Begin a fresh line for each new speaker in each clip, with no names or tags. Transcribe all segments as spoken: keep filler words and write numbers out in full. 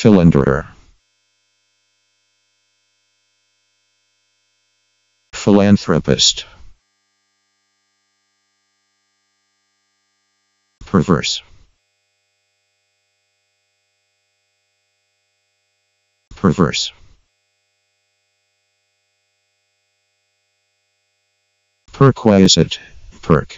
Philanderer. Philanthropist. Perverse. Perverse. Perquisite. Perk.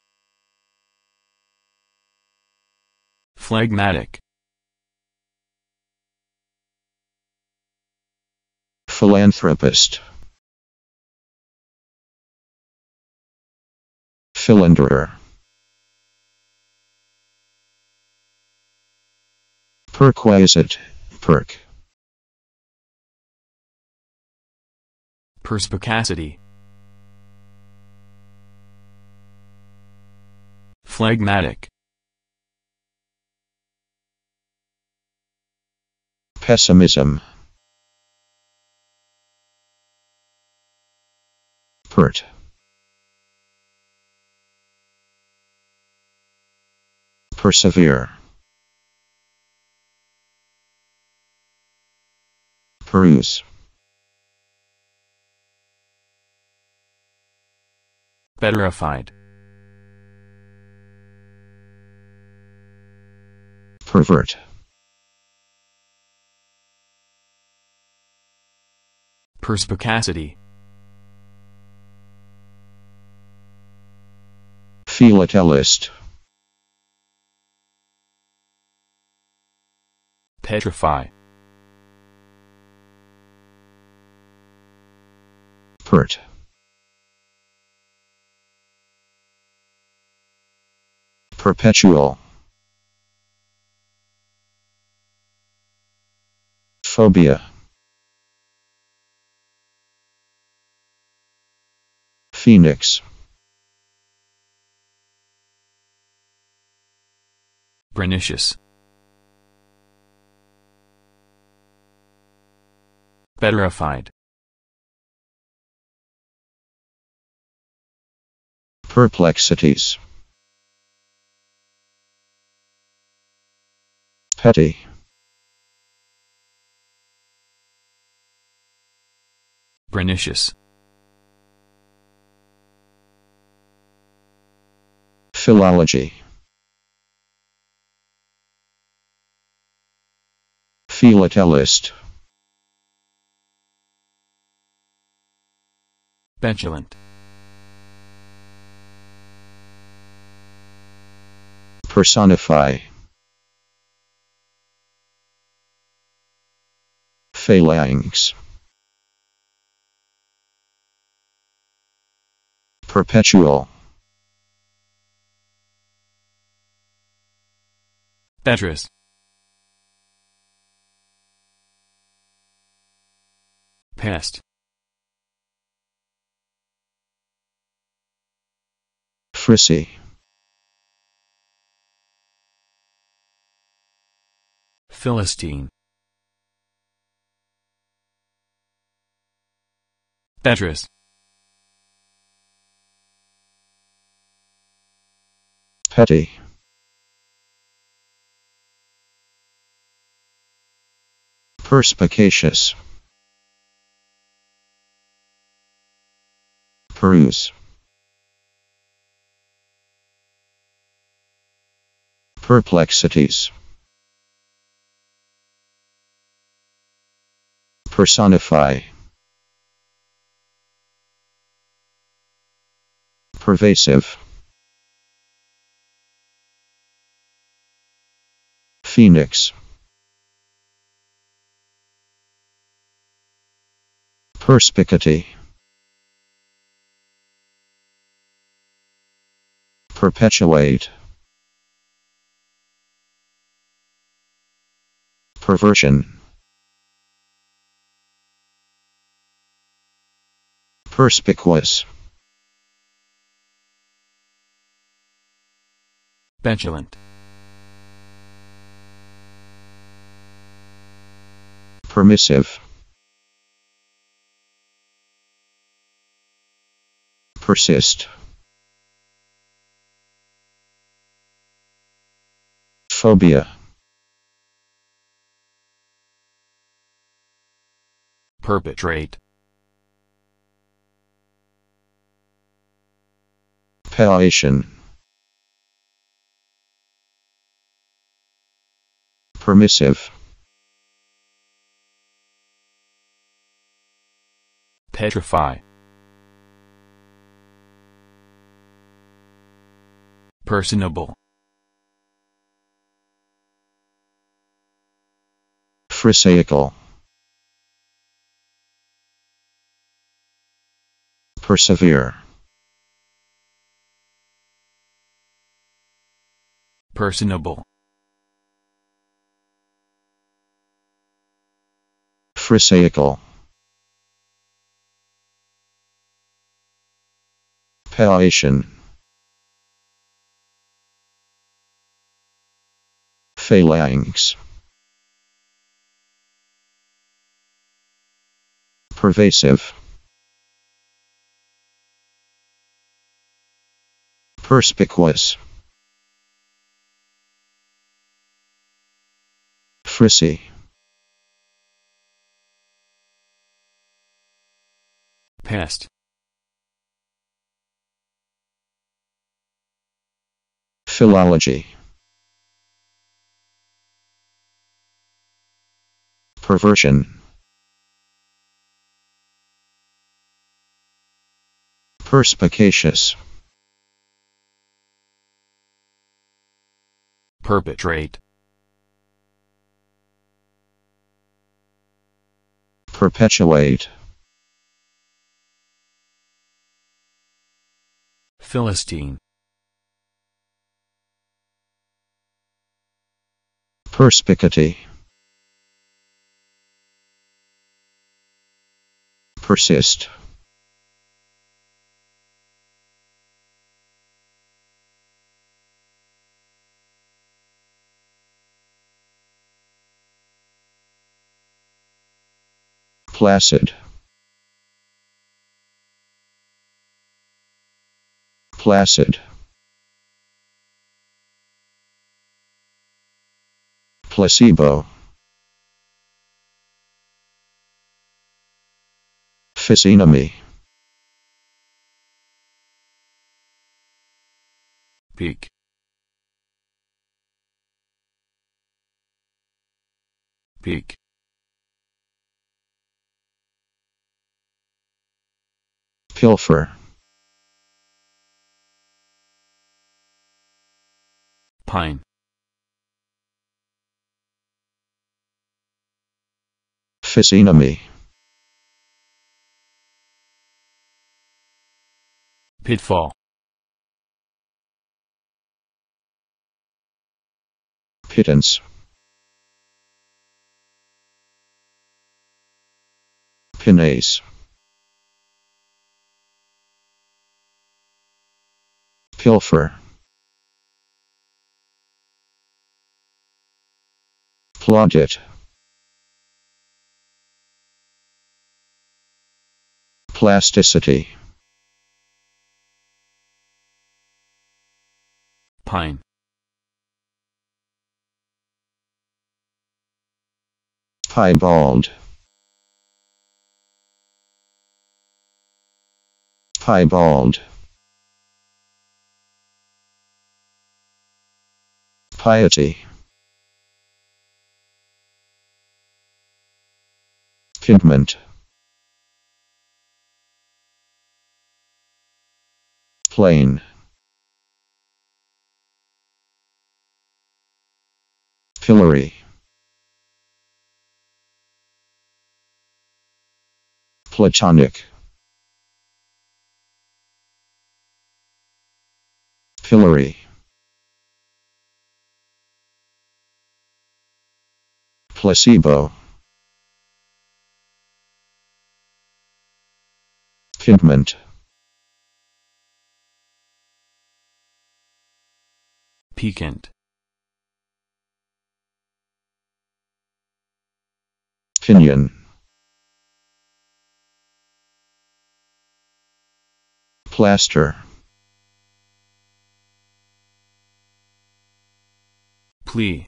Phlegmatic.
Philanthropist. Philanderer. Perquisite. Perk.
Perspicacity. Phlegmatic.
Pessimism. Pert. Persevere. Peruse.
Betterified.
Pervert.
Perspicacity.
Philatelist.
Petrify.
Pert. Perpetual. Phobia. Phoenix.
Pernicious. Betterified.
Perplexities. Petty.
Pernicious.
Philology. Philatelist.
Petulant.
Personify. Phalanx. Perpetual.
Petrus. Pest.
Frissy.
Philistine. Petrus.
Petty. Perspicacious. Peruse. Perplexities. Personify. Pervasive. Phoenix. Perspicacity. Perpetuate. Perversion. Perspicuous.
Petulant.
Permissive. Persist. Phobia.
perpetrate,
palliation, permissive,
petrify, personable,
pharisaical, persevere,
personable,
pharisaical, palliation, phalanx, pervasive, perspicuous, frizzy,
pest,
philology, perversion, perspicacious,
perpetrate,
perpetuate,
Philistine,
perspicacity, persist, placid, placid, placebo, physiognomy,
peak, peak,
pilfer,
pine,
physiognomy,
pitfall,
pittance, pinnace, pilfer, plaudit, plasticity,
pine,
piebald, piebald, piety, pigment, plain, pillory, platonic, pillory, placebo, pigment,
piquant,
pinion, plaster,
plea,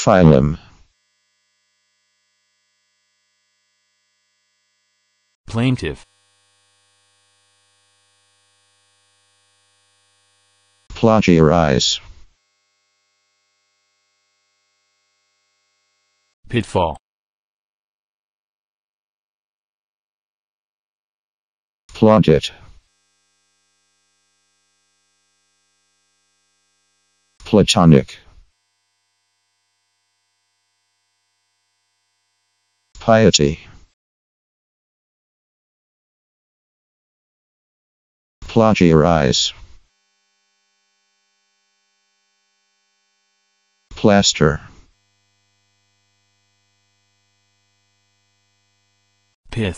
Phylum.
Plaintiff.
Plagiarize.
Pitfall.
Plaudit. Platonic. Piety. Plagiarize. Plaster.
Pith.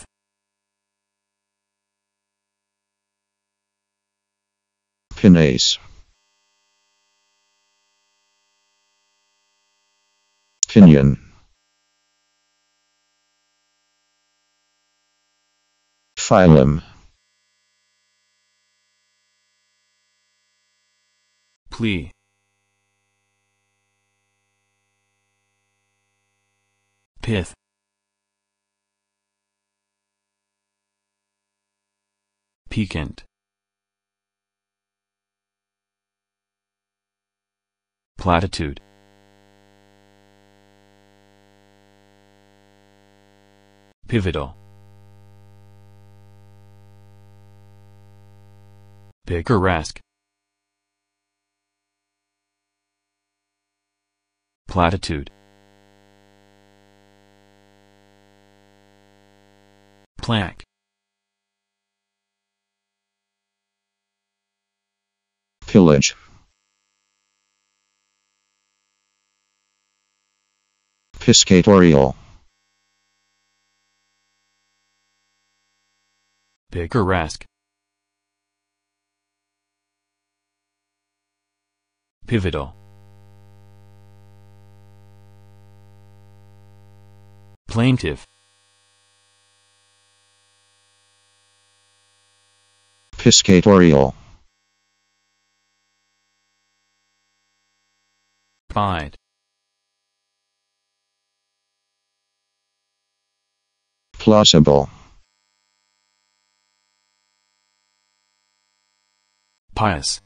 Pinace. Pinion. Phylum.
Plea. Pith. Piquant. Platitude. Pivotal. Picaresque. Platitude. Plaque.
Pillage. Piscatorial.
Picaresque. Pivotal. Plaintiff.
Piscatorial.
Bide.
Plausible.
Pious.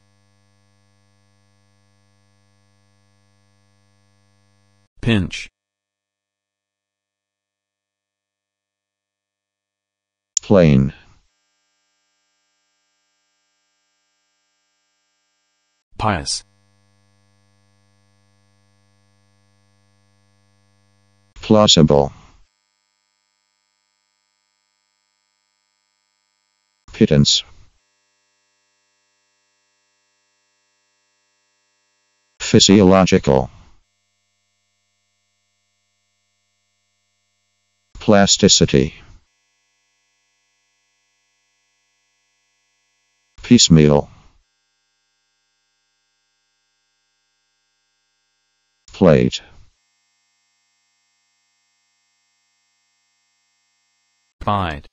Pinch.
Plain.
Pious.
Plausible. Pittance. Physiological. Plasticity. Piecemeal. Plate.
Bide.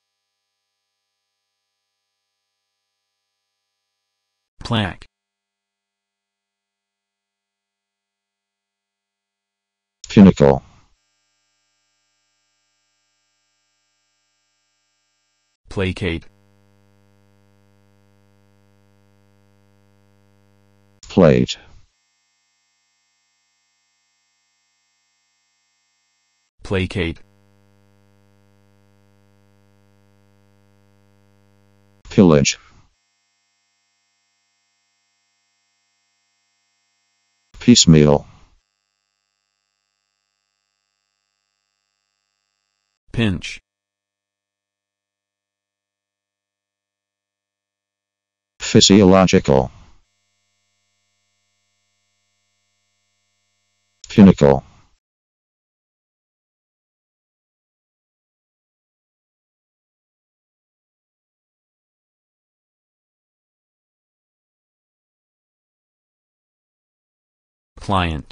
Plaque.
Pinnacle.
Placate.
Plate.
Placate.
Pillage. Piecemeal.
Pinch.
Physiological. Pinnacle.
Client.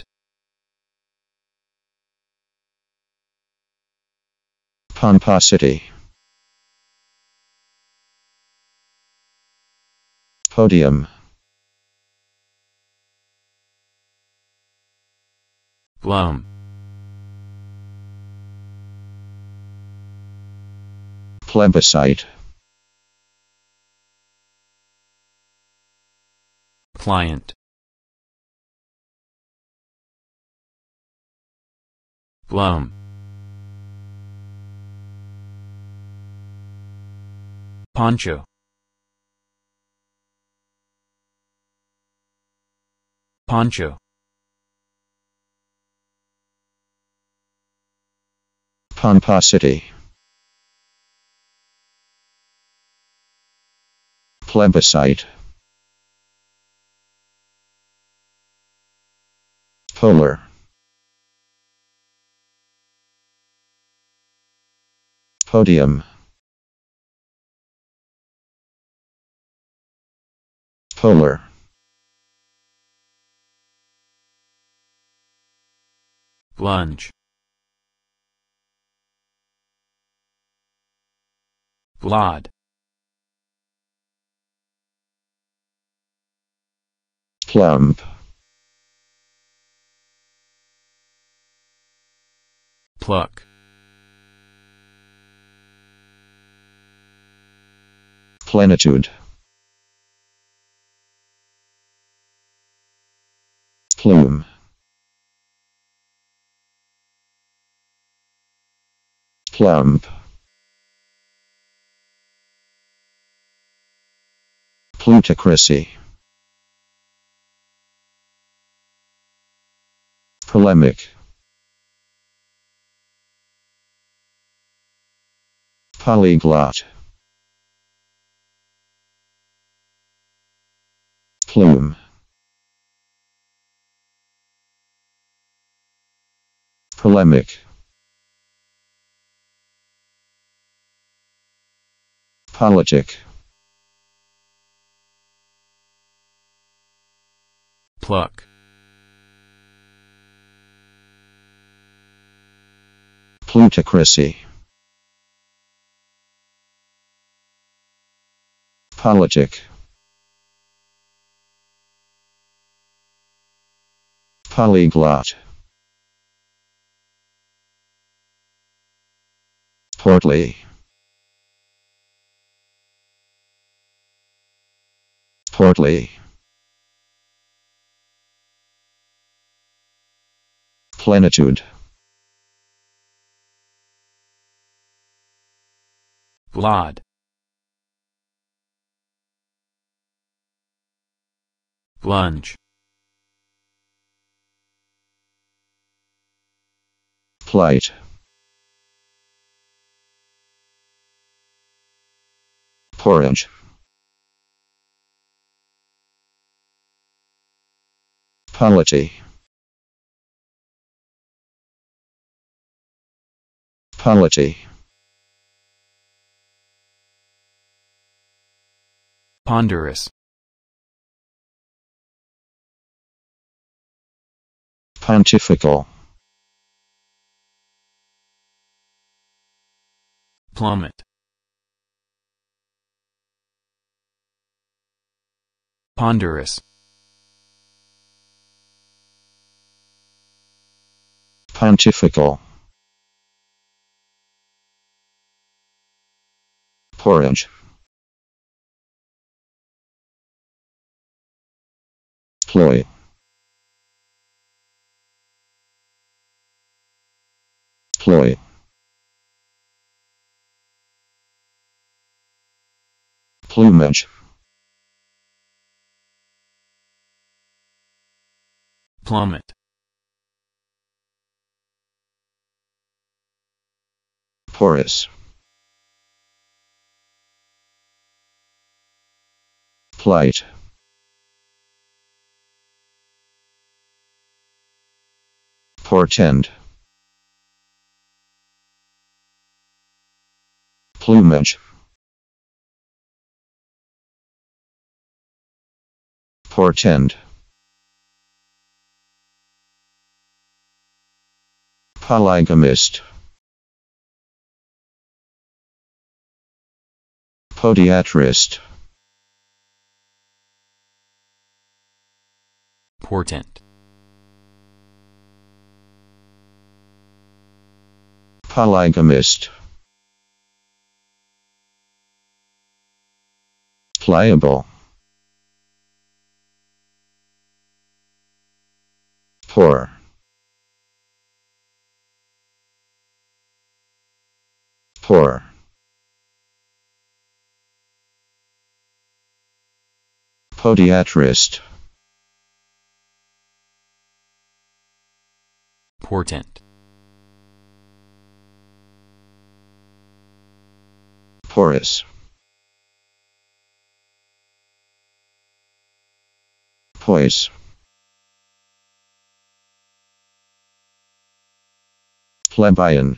Pomposity. Podium.
Plum.
Plebiscite.
Client. Plum. Poncho. Poncho.
Pomposity. Plebiscite. Polar. Podium. Polar.
Plunge. Blot.
Plump.
Pluck.
Plenitude. Plume. Plump. Plutocracy. Polemic. Polyglot. Plume. Polemic. Politic.
Pluck.
Plutocracy. Politic. Polyglot. Portly. Portly. Plenitude.
Blot. Plunge.
Plight. Porridge. Polity. Polity.
Ponderous.
Pontifical.
Plummet. Ponderous.
Pontifical. Porridge. Ploy. Ploy. Plumage.
Plummet.
Porous. Plight. Portend. Plumage. Portend. Polygamist. Podiatrist.
Portent.
Polygamist. Pliable. Poor. Poor. Podiatrist.
Portent.
Porous. Poise. Plebeian.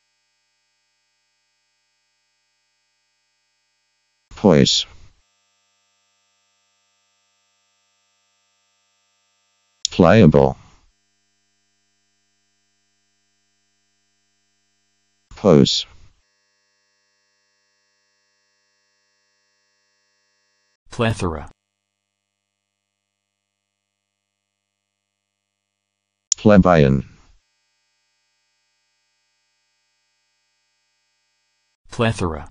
Poise. Pliable. Pose.
Plethora.
Plebeian.
Plethora.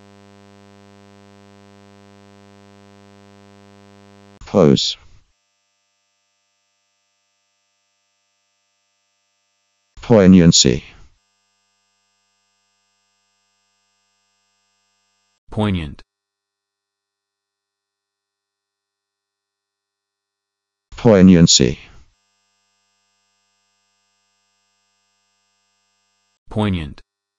Pose. Poignancy.
Poignant.
Poignancy.
Poignant.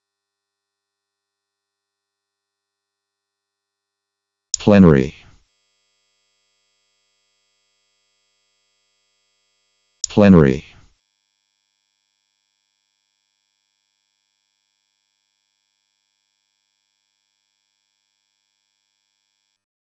Plenary. Plenary.